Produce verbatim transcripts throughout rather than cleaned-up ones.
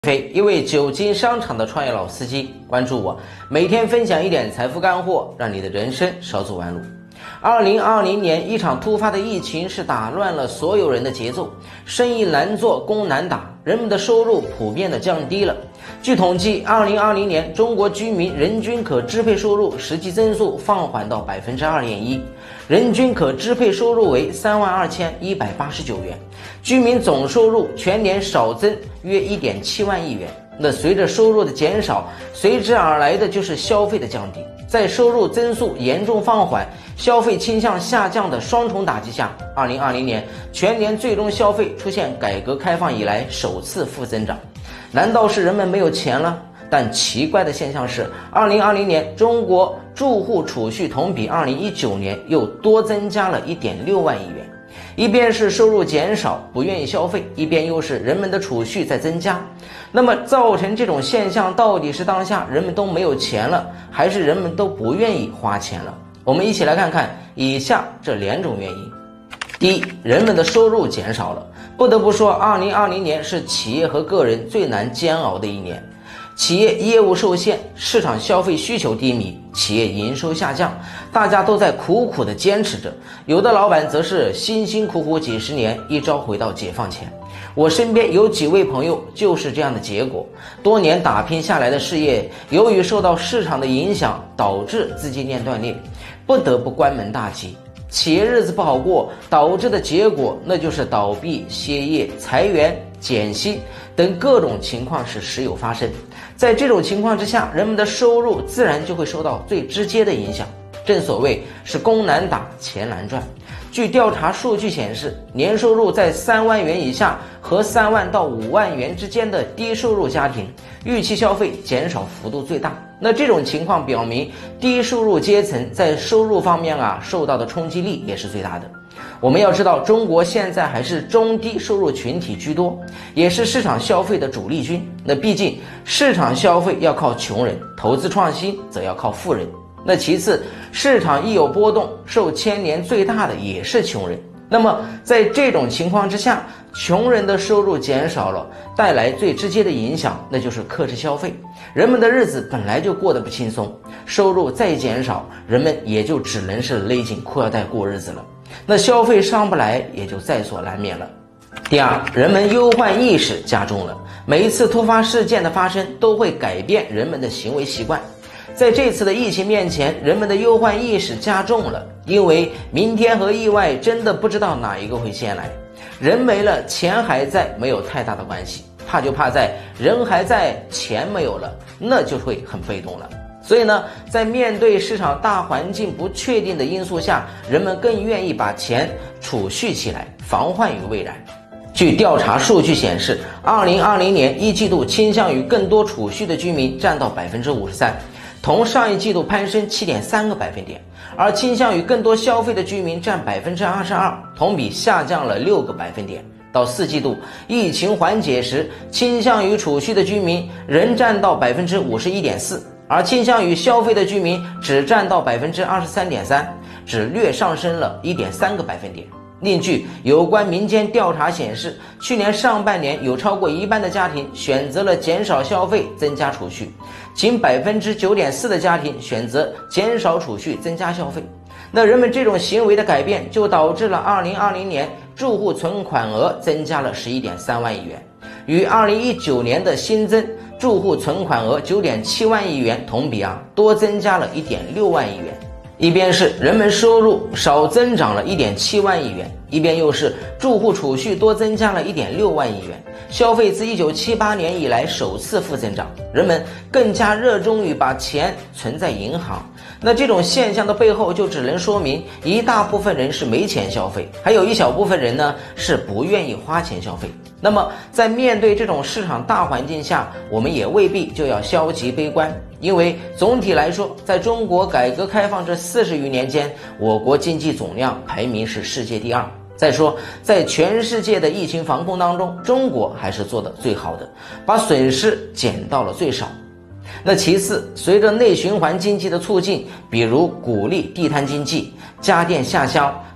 飞，一位久经商场的创业老司机，关注我，每天分享一点财富干货，让你的人生少走弯路。二零二零年，一场突发的疫情是打乱了所有人的节奏，生意难做，工难打，人们的收入普遍的降低了。据统计，二零二零年中国居民人均可支配收入实际增速放缓到百分之二点一，人均可支配收入为三万二千一百八十九元，居民总收入全年少增约一点七万亿元。那随着收入的减少，随之而来的就是消费的降低。在收入增速严重放缓、消费倾向下降的双重打击下，二零二零年全年最终消费出现改革开放以来首次负增长。难道是人们没有钱了？但奇怪的现象是，二零二零年中国住户储蓄同比二零一九年又多增加了一点六万亿元。一边是收入减少，不愿意消费，一边又是人们的储蓄在增加。那么造成这种现象，到底是当下人们都没有钱了，还是人们都不愿意花钱了？我们一起来看看以下这两种原因。第一，人们的收入减少了。不得不说，二零二零年是企业和个人最难煎熬的一年。企业业务受限，市场消费需求低迷，企业营收下降，大家都在苦苦地坚持着。有的老板则是辛辛苦苦几十年，一朝回到解放前。我身边有几位朋友就是这样的结果，多年打拼下来的事业，由于受到市场的影响，导致资金链断裂，不得不关门大吉。企业日子不好过，导致的结果那就是倒闭、歇业、裁员、减薪等各种情况是时有发生。在这种情况之下，人们的收入自然就会受到最直接的影响。正所谓是工难打，钱难赚。据调查数据显示，年收入在三万元以下和三万到五万元之间的低收入家庭，预期消费减少幅度最大。那这种情况表明，低收入阶层在收入方面啊受到的冲击力也是最大的。我们要知道，中国现在还是中低收入群体居多，也是市场消费的主力军。那毕竟市场消费要靠穷人，投资创新则要靠富人。那其次，市场一有波动，受牵连最大的也是穷人。那么在这种情况之下，穷人的收入减少了，带来最直接的影响，那就是克制消费。人们的日子本来就过得不轻松，收入再减少，人们也就只能是勒紧裤腰带过日子了。那消费上不来，也就在所难免了。第二，人们忧患意识加重了，每一次突发事件的发生都会改变人们的行为习惯。在这次的疫情面前，人们的忧患意识加重了，因为明天和意外真的不知道哪一个会先来。人没了，钱还在，没有太大的关系，怕就怕在人还在，钱没有了，那就会很被动了。所以呢，在面对市场大环境不确定的因素下，人们更愿意把钱储蓄起来，防患于未然。据调查数据显示，二零二零年一季度倾向于更多储蓄的居民占到百分之五十三，同上一季度攀升 七点三个百分点，而倾向于更多消费的居民占百分之二十二，同比下降了六个百分点。到四季度疫情缓解时，倾向于储蓄的居民仍占到百分之五十一点四。而倾向于消费的居民只占到百分之二十三点三，只略上升了一点三个百分点。另据有关民间调查显示，去年上半年有超过一半的家庭选择了减少消费，增加储蓄，仅百分之九点四的家庭选择减少储蓄，增加消费。那人们这种行为的改变，就导致了二零二零年住户存款额增加了十一点三万亿元，与二零一九年的新增住户存款额 九点七万亿元同比啊，多增加了一点六万亿元。一边是人们收入少增长了一点七万亿元，一边又是住户储蓄多增加了一点六万亿元，消费自一九七八年以来首次负增长，人们更加热衷于把钱存在银行。那这种现象的背后，就只能说明一大部分人是没钱消费，还有一小部分人呢是不愿意花钱消费。那么在面对这种市场大环境下，我们也未必就要消极悲观，因为总体来说，在中国改革开放这四十余年间，我国经济总量排名是世界第二。再说，在全世界的疫情防控当中，中国还是做得最好的，把损失减到了最少。那其次，随着内循环经济的促进，比如鼓励地摊经济、家电下乡、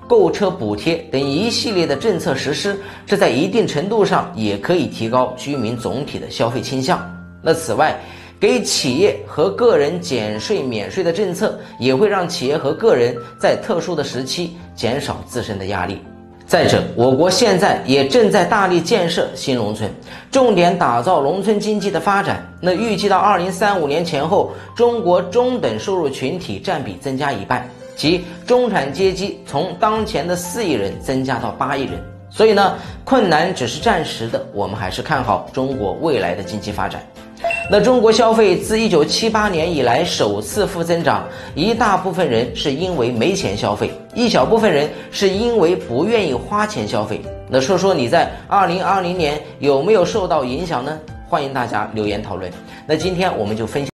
购车补贴等一系列的政策实施，这在一定程度上也可以提高居民总体的消费倾向。那此外，给企业和个人减税免税的政策，也会让企业和个人在特殊的时期减少自身的压力。再者，我国现在也正在大力建设新农村，重点打造农村经济的发展。那预计到二零三五年前后，中国中等收入群体占比增加一半，即中产阶级从当前的四亿人增加到八亿人。所以呢，困难只是暂时的，我们还是看好中国未来的经济发展。那中国消费自一九七八年以来首次负增长，一大部分人是因为没钱消费，一小部分人是因为不愿意花钱消费。那说说你在二零二零年有没有受到影响呢？欢迎大家留言讨论。那今天我们就分享